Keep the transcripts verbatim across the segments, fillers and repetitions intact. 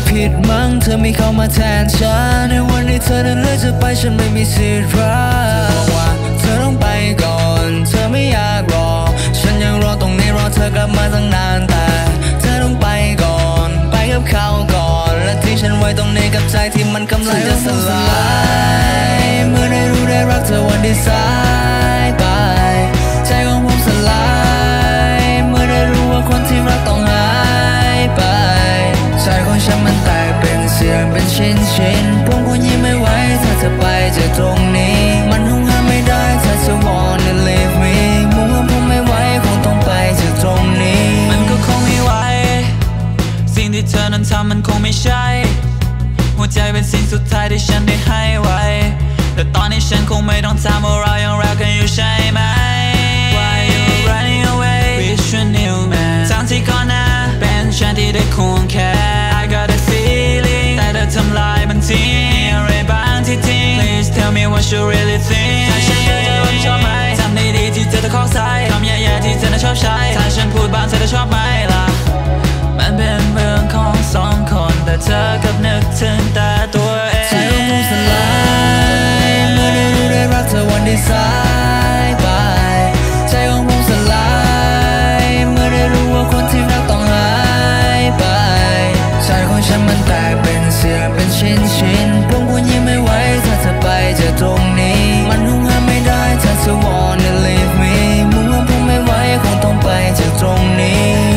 ผิดมั้งเธอไม่เข้ามาแทนฉันในวันที่เธอนั้นเลือกจะไปฉันไม่มีสิทธิ์รักเธอบอกว่าเธอต้องไปก่อนเธอไม่อยากรอฉันยังรอตรงนี้รอเธอกลับมาตั้งนานแต่เธอต้องไปก่อนไปกับเขาก่อนและทิ้งฉันไว้ตรงนี้กับใจที่มันกำลังจะสลายเมื่อได้รู้ได้รักเธอวันที่สายไปใจของผมสลายเมื่อได้รู้ว่าคนที่รักต้องหายไปใจของฉันมันแตกเป็นเสียงเป็นชิ้นชิ้นผมคงยิ้มไม่ไหวถ้าเธอไปจากตรงนี้มันคงห้ามไม่ได้ถ้าเธอ wanna leave me มุ่งว่าผมไม่ไหวคงต้องไปจากตรงนี้มันก็คงไม่ไหวสิ่งที่เธอนั้นทำมันคงไม่ใช่หัวใจเป็นสิ่งสุดท้ายที่ฉันได้ให้ไว้แต่ตอนนี้ฉันคงไม่ต้องถามว่าเรายังรักกันอยู่ใช่ไหม Why you running away with your new man ทั้งที่ก่อนหน้าเป็นฉันที่ได้ควงแค่ I got a feeling แต่เธอทำลายมันทิ้งอะไรบางที่ทิ้ง Please tell me what you really think ถ้าฉันเจอเธอว่าชอบไหมทำได้ดีที่เธอจะขอใส่คำแย่ๆที่เธอน่ะชอบใช้ถ้าฉันพูดบ้างเธอจะชอบไหมล่ะมันเป็นเรื่องของสองคนแต่เธอกับนึกถึงแต่ตัวเองใจของผมสลายเมื่อได้รู้ได้รักเธอวันที่สายไปใจของผมสลายเมื่อได้รู้ว่าคนที่รักต้องหายไปใจของฉันมันแตกเป็นเสียงเป็นชิ้นชิ้นผมคงยิ้มไม่ไหวถ้าเธอไปจากตรงนี้มันคงห้ามไม่ได้ถ้าเธอ wanna leave me มุ่งว่าผมไม่ไหวคงต้องไปจากตรงนี้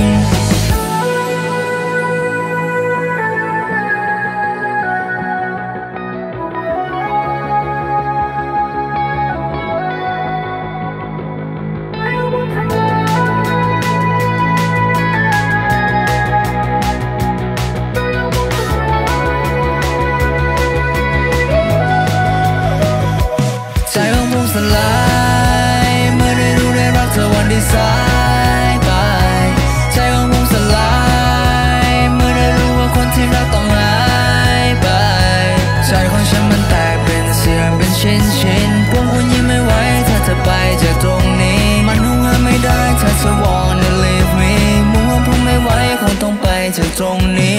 ใจของผมสลายเมื่อได้รู้ได้รักเธอวันที่สายไปใจของผมสลายเมื่อได้รู้ว่าคนที่รักต้องหายไปใจของฉันมันแตกเป็นเสียงเป็นชิ้นชิ้นผมคงยิ้มไม่ไหวถ้าเธอไปจากตรงนี้มันคงห้ามไม่ได้ถ้าเธอ wanna leave me มุ่งว่าผมไม่ไหวคงต้องไปจากตรงนี้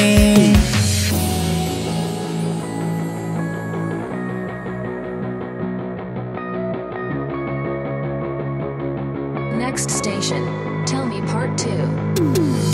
Next station, tell me part two.